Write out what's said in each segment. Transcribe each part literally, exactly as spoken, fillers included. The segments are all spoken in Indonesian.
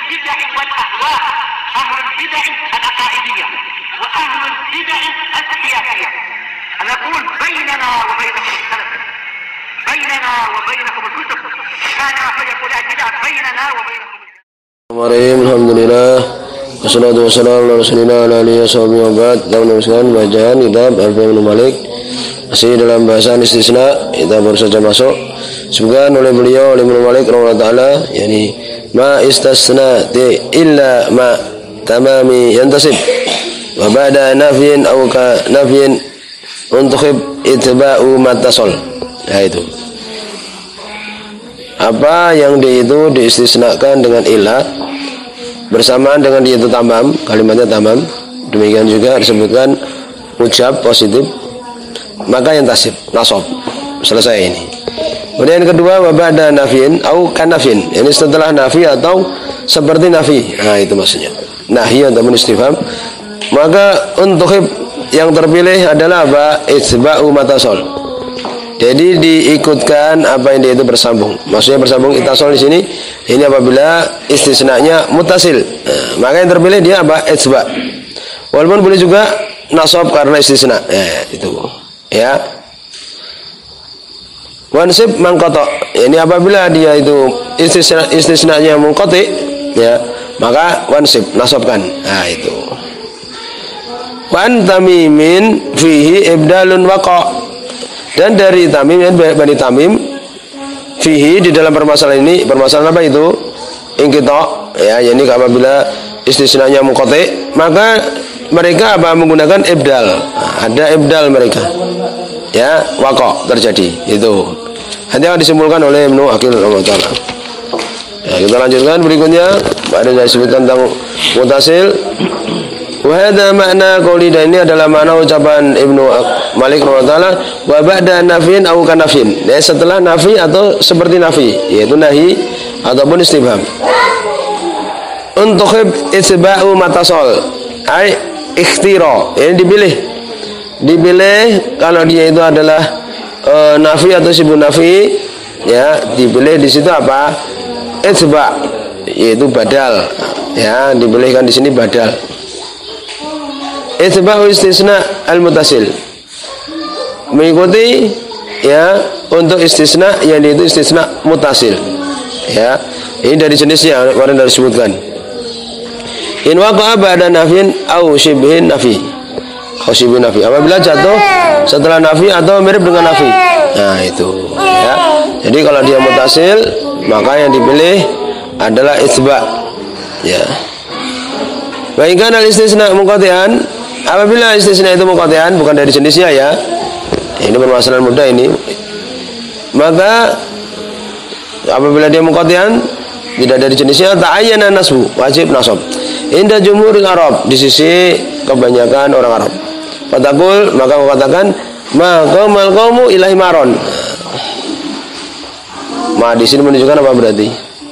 البدع والأهواء، أهل البدع العقائدية وأهل البدع السياسية. أنا أقول بيننا وبينكم السلف، بيننا وبينكم الكتب، كان فيقول البدع بيننا وبينكم. Alhamdulillah, wassalatu wassalamu ala rasulillah ala alihi washabihi wa ba'd. Kita meneruskan bacaan kitab Alfiya Ibnu Malik, masih dalam bahasan istisna. Kita baru saja masuk sebutkan oleh beliau oleh Ibnu Malik rahimahullah taala, yakni ma istasna illa ma tamami yantasib wa ba'da nafyin aw ka nafyin untukhib itba'u matasol. Ya, itu apa yang dia itu diistisnakan dengan ilah bersamaan dengan dia itu tamam, kalimatnya tamam. Demikian juga disebutkan ucap positif, maka yang tasib, nasab. Selesai ini. Kemudian yang kedua, wa ba'da nafyin au kan nafyin. Ini setelah nafi atau seperti nafi. Nah, itu maksudnya. Nahi ataupun istifham. Maka untuk yang terpilih adalah apa? Itsba'u matasol. Jadi diikutkan apa yang dia itu bersambung. Maksudnya bersambung itasol di sini. Ini apabila istisnanya mutasil. Nah, maka yang terpilih dia apa? Itsba. Walaupun boleh juga nasab karena istisna. Ya, itu. Ya. Wansib mangqata. Ini apabila dia itu istisna istisnanya munqati, ya, maka wansib nasabkan. Nah, itu. Wan tamimin fihi ibdalun waqa. Dan dari Tamim, Bani Tamim, fihi di dalam permasalahan ini, permasalahan apa itu? Ingkita, ya, ini apabila istisnanya muqati, maka mereka apa menggunakan ibdal. Nah, ada ibdal mereka, ya, waqa terjadi itu. Nanti akan disimpulkan oleh Ibnu Aqil rahimahullah. Ya, kita lanjutkan berikutnya. Ada yang disebutkan tentang mutasil. Wahada makna qauli, dan ini adalah makna ucapan Ibnu Malik rahimahullah, wa ba'da nafyin au kan nafyin. Ya, setelah nafi atau seperti nafi, yaitu nahi ataupun istifham. Untuk itsba'u matasol, ai ikhtira. Ini dipilih. Dipilih kalau dia itu adalah e, nafi atau sibuk nafi, ya, dipilih di situ apa? Itsba', yaitu badal. Ya, dipilihkan di sini badal. Itsba'u istisna al-mutasil, mengikuti, ya, untuk istisna yang itu istisna mutasil, ya. Ini dari jenisnya kemarin sudah disebutkan. In waqa'a ba'da nafyin au shibhin nafi. Au shibhin nafi. Apabila jatuh setelah nafi atau mirip dengan nafi. Nah, itu, ya. Jadi kalau dia mutasil, maka yang dipilih adalah itsba', ya. Baikkan al-istisna muqati'an, apabila istisna itu muqati'an, bukan dari jenisnya, ya. Ini permasalahan mudah ini. Maka apabila dia muqati'an, tidak dari jenisnya, ta'ayyana nasbu, wajib nasab. Inda jumhuril Arab, di sisi kebanyakan orang Arab. Fatakul, maka kau katakan, ma qaumal qaumu ilahi maron. Ma di sini menunjukkan apa berarti?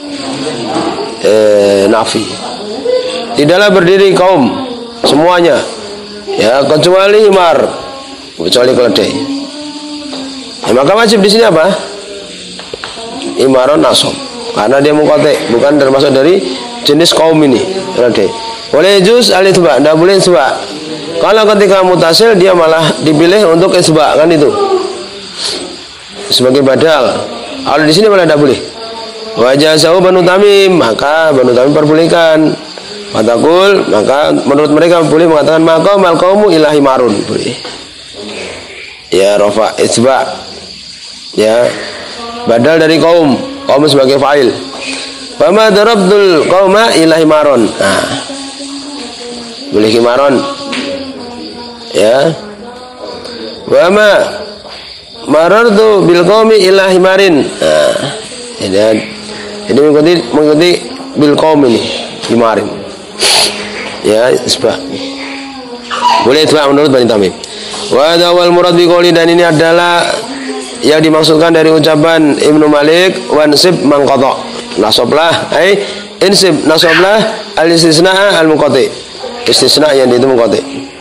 Eh, nafi. Tidaklah berdiri kaum semuanya, ya, kecuali himar, kecuali keledai. Ya, maka wajib di sini apa? Imaron nasab, karena dia muqati, bukan termasuk dari jenis kaum ini, keledai. Boleh juz al-itsba, tidak boleh itsba. Kalau ketika mutasil dia malah dipilih untuk itsba, kan itu sebagai badal. Kalau di sini malah tidak boleh. Wajah sahu Banu Tamim, maka Banu Tamim perbolehkan. Fatakul, maka menurut mereka boleh mengatakan maka mal qaumu ilahi marun, boleh. Ya, rafa itsba, ya, badal dari kaum, kaum sebagai fa'il. Fama darabtul qauma ilahi maron. Nah, boleh himaron, ya. Wama marartu bil qaumi ilahi marin. Nah, ini ini mengikuti mengikuti bil qaum ini himarin. Ya, isbah. Boleh isbah menurut Bani Tamim. Wa dawal murad biqouli, dan ini adalah yang dimaksudkan dari ucapan Ibnu Malik, wansib mangqata. Nasablah, ai insib nasablah al-istisna al-muqati. Istisna yang itu muqati.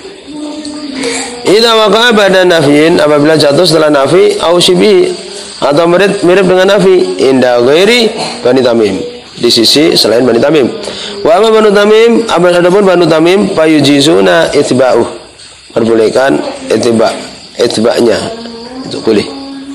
Idza waqa'a ba'da nafyin, apabila jatuh setelah nafi au syibi atau mirip mirip dengan nafi, inda ghairi Bani Tamim. di sisi selain Bani Tamim. Wa amma Banu Tamim, adapun Banu Tamim fayujizuna itba'u, perbolehkan itba' itba'nya itu boleh.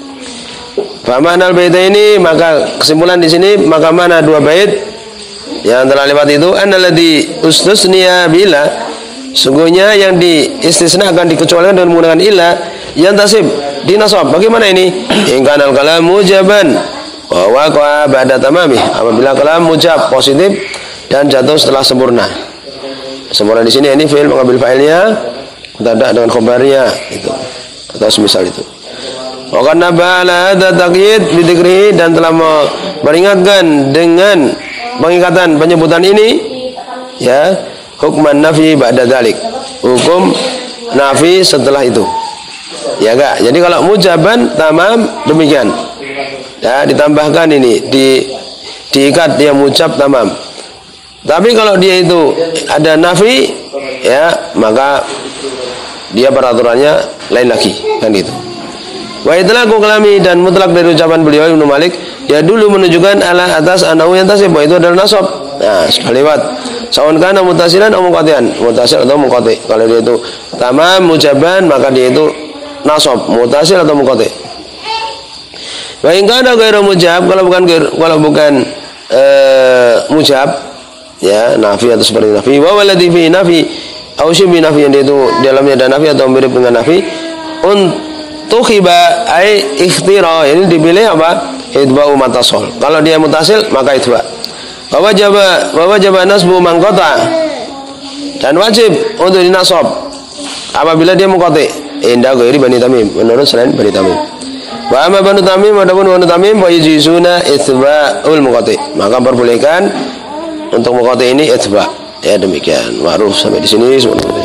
Fa ma'nal baitaini, maka kesimpulan di sini maka mana dua bait yang telah lewat itu annalladzi ustusniya bila, sungguhnya yang diistisnakan dikecualikan dengan menggunakan illa yang tasib dinasab. Bagaimana ini? In kanal kalam mujaban wa waqa ba'da tamamih, apabila kalam mujab positif dan jatuh setelah sempurna. Sempurna di sini ini fi'il mengambil fa'ilnya mubtada dengan khabarnya itu atau semisal itu. Wa kana ba'ala hadza taqyid bi dzikrihi, dan telah memperingatkan dengan pengikatan penyebutan ini ya hukman nafi ba'da dzalik, hukum nafi setelah itu. Ya enggak? Jadi kalau mujaban tamam demikian. Ya, ditambahkan ini di diikat dia mujab tamam. Tapi kalau dia itu ada nafi ya maka dia peraturannya lain lagi kan gitu. Wa itlaqu kalami, dan mutlak dari ucapan beliau Ibnu Malik ya dulu menunjukkan ala atas anahu yang tasib, itu adalah nasab. Nah, sudah lewat. Sawan kana mutasilan atau muqati'an, mutasil atau muqati'. Kalau dia itu tamam mujaban maka dia itu nasab, mutasil atau muqati'. Wa in kana ghairu mujab, kalau bukan kalau bukan uh, mujab ya nafi atau seperti nafi, wa waladhi fi nafi au syibhi nafi, yang itu dalamnya ada nafi atau mirip dengan nafi, untuk khiba ai ikhtira, ini dipilih apa? Idba'u matasol. Kalau dia mutasil maka idba. Wa wajaba wa wajaba nasbu man qata, dan wajib untuk dinasab apabila dia muqati inda ghairi Bani Tamim, menurut selain Bani Tamim. Wa amma Banu Tamim, adapun Banu Tamim wa yujizuna itsba'ul muqati, maka perbolehkan untuk muqati ini itsba. Ya demikian. Ma'ruf sampai di sini.